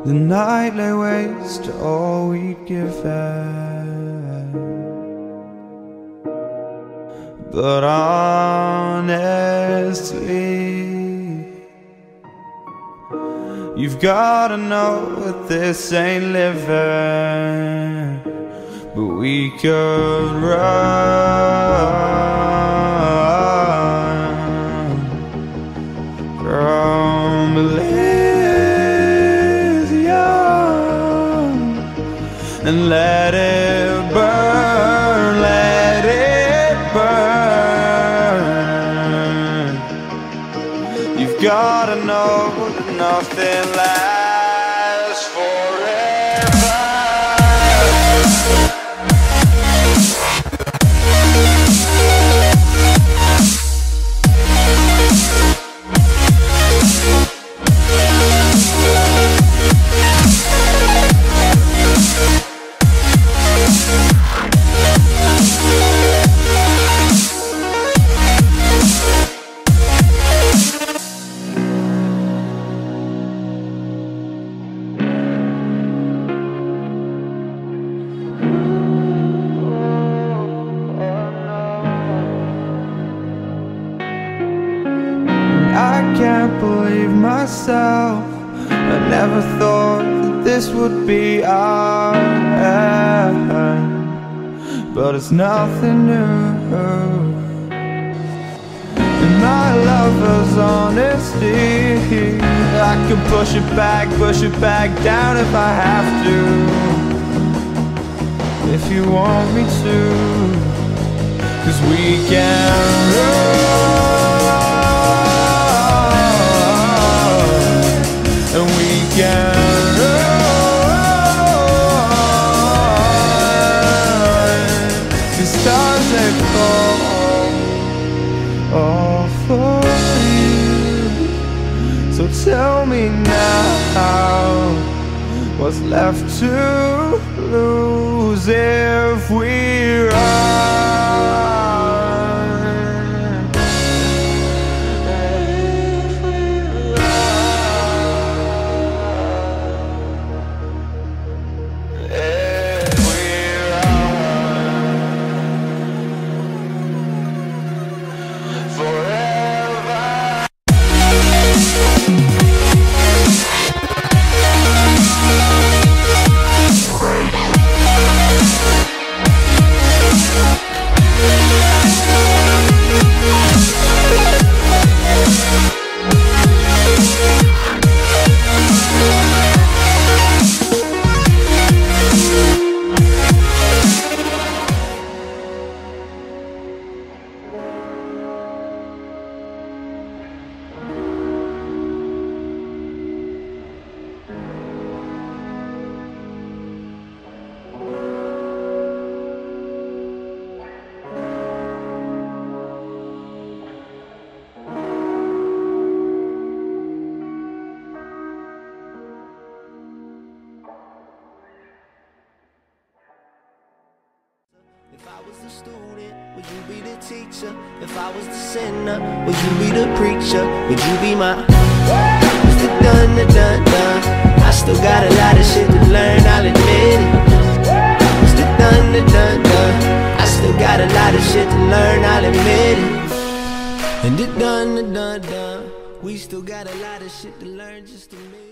The night lay waste to all we'd given, but honestly, you've gotta know that this ain't living. But we could run from Elysium and let it burn, let it burn. You've gotta know that nothing lasts forever. I can't believe myself. I never thought that this would be our end, but it's nothing new. And my lover's honesty, I can push it back down if I have to, if you want me to. 'Cause we can run, and we can run. These stars they fall all for you. So tell me now, what's left to lose if we run? If I was the student, would you be the teacher? If I was the sinner, would you be the preacher? Would you be my It's the done, the done, done. I still got a lot of shit to learn, I'll admit it. It's the done, the done, done. I still got a lot of shit to learn, I'll admit it. And the done, the done, done. We still got a lot of shit to learn, just a minute.